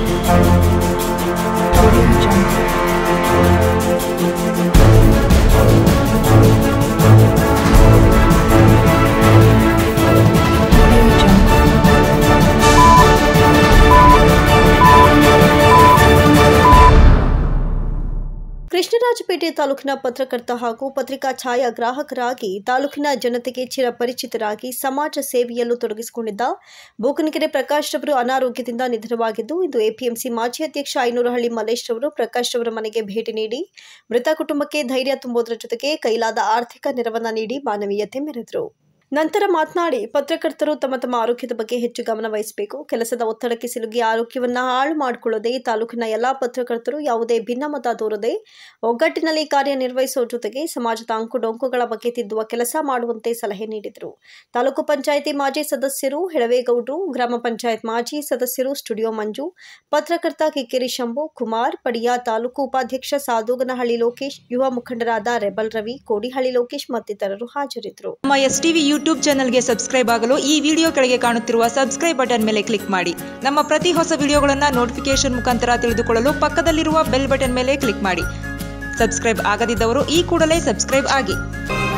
ಕೃಷ್ಣರಾಜಪೇಟೆ ತಾಲೂಕಿನ ಪತ್ರಕರ್ತ ಹಾಗೂ ಪತ್ರಿಕಾ ಛಾಯಾಗ್ರಾಹಕರಾಗಿ ತಾಲೂಕಿನ ಜನತೆಗೆ ಚಿರಪರಿಚಿತರಾಗಿ ಸಮಾಜ ಸೇವೆಯಲ್ಲೂ ತೊಡಗಿಸಿಕೊಂಡಿದ್ದ ಬೂಕನಕೆರೆ ಪ್ರಕಾಶ್ ರವರು ಅನಾರೋಗ್ಯದಿಂದ ನಿಧನವಾಗಿದ್ದು, ಇಂದು ಎಪಿಎಂಸಿ ಮಾಜಿ ಅಧ್ಯಕ್ಷ ಐನೂರಹಳ್ಳಿ ಮಲ್ಲೇಶ್ ರವರು ಪ್ರಕಾಶ್ ರವರ ಮನೆಗೆ ಭೇಟಿ ನೀಡಿ ಮೃತ ಕುಟುಂಬಕ್ಕೆ ಧೈರ್ಯ ತುಂಬುವುದರ ಜೊತೆಗೆ ಕೈಲಾದ ಆರ್ಥಿಕ ನೆರವನ್ನ ನೀಡಿ ಮಾನವೀಯತೆ ಮೆರೆದರು. ನಂತರ ಮಾತನಾಡಿ, ಪತ್ರಕರ್ತರು ತಮ್ಮ ತಮ್ಮ ಆರೋಗ್ಯದ ಬಗ್ಗೆ ಹೆಚ್ಚು ಗಮನ ವಹಿಸಬೇಕು. ಕೆಲಸದ ಒತ್ತಡಕ್ಕೆ ಸಿಲುಕಿ ಆರೋಗ್ಯವನ್ನ ಹಾಳು ಮಾಡಿಕೊಳ್ಳದೆ ತಾಲೂಕಿನ ಎಲ್ಲಾ ಪತ್ರಕರ್ತರು ಯಾವುದೇ ಭಿನ್ನಮತ ತೋರದೆ ಒಗ್ಗಟ್ಟಿನಲ್ಲಿ ಕಾರ್ಯನಿರ್ವಹಿಸುವ ಜೊತೆಗೆ ಸಮಾಜದ ಅಂಕುಡೊಂಕುಗಳ ಬಗ್ಗೆ ತಿದ್ದುವ ಕೆಲಸ ಮಾಡುವಂತೆ ಸಲಹೆ ನೀಡಿದರು. ತಾಲೂಕು ಪಂಚಾಯಿತಿ ಮಾಜಿ ಸದಸ್ಯರು ಹೆಳವೇಗೌಡರು, ಗ್ರಾಮ ಪಂಚಾಯತ್ ಮಾಜಿ ಸದಸ್ಯರು ಸ್ಟುಡಿಯೋ ಮಂಜು, ಪತ್ರಕರ್ತ ಕಿಕ್ಕೇರಿ ಶಂಭು ಕುಮಾರ್, ಪಡಿಯ ತಾಲೂಕು ಉಪಾಧ್ಯಕ್ಷ ಸಾದೋಗನಹಳ್ಳಿ ಲೋಕೇಶ್, ಯುವ ಮುಖಂಡರಾದ ರೆಬಲ್ ರವಿ, ಕೋಡಿಹಳ್ಳಿ ಲೋಕೇಶ್ ಮತ್ತಿತರರು ಹಾಜರಿದ್ದರು. ಯೂಟ್ಯೂಬ್ ಚಾನೆಲ್ಗೆ ಸಬ್ಸ್ಕ್ರೈಬ್ ಆಗಲು ಈ ವಿಡಿಯೋ ಕೆಳಗೆ ಕಾಣುತ್ತಿರುವ ಸಬ್ಸ್ಕ್ರೈಬ್ ಬಟನ್ ಮೇಲೆ ಕ್ಲಿಕ್ ಮಾಡಿ. ನಮ್ಮ ಪ್ರತಿ ಹೊಸ ವಿಡಿಯೋಗಳನ್ನು ನೋಟಿಫಿಕೇಶನ್ ಮುಖಾಂತರ ತಿಳಿದುಕೊಳ್ಳಲು ಪಕ್ಕದಲ್ಲಿರುವ ಬೆಲ್ ಬಟನ್ ಮೇಲೆ ಕ್ಲಿಕ್ ಮಾಡಿ. ಸಬ್ಸ್ಕ್ರೈಬ್ ಆಗದಿದ್ದವರು ಈ ಕೂಡಲೇ ಸಬ್ಸ್ಕ್ರೈಬ್ ಆಗಿ.